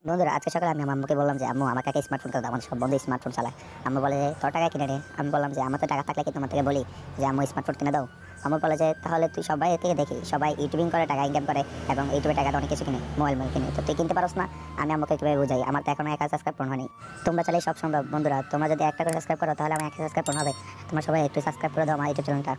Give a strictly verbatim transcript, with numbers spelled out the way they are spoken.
বন্ধুরা আজকে সকালে আমি আমার আম্মুকে বললাম যে আম্মু আমাকে একটা স্মার্টফোন কিনে দাও, আমার সব বন্ধু স্মার্টফোন চালায়। আম্মু বলে যে তোর টাকা কিনে নে। আমি বললাম যে আমার তো টাকা থাকলে কি তোমার থেকে বলি যে আম্মু স্মার্টফোন কিনে দাও। আম্মু বলে যে তাহলে তুই সবাই এর থেকে দেখি সবাই ইউটিউবিং করে টাকা ইনকাম করে এবং ইউটিউবে টাকা অনেক কিছু কিনে, মোবাইল মোবাইল কিনে, তো তুই কিনতে পারোস না। আমি আম্মুকে কীভাবে বুঝাই, আমার তো এখনো এক হাজার সাবস্ক্রাইব পূর্ণ হয়নি। তোমরা চাইলে সব সম্ভব বন্ধুরা, তোমরা যদি একটা করে সাবস্ক্রাইব করো তাহলে আমার এক হাজার সাবস্ক্রাইব পূর্ণ হবে। তোমরা সবাই একটু সাবস্ক্রাইব করে দাও আমার ইউটিউব চ্যানেলটা।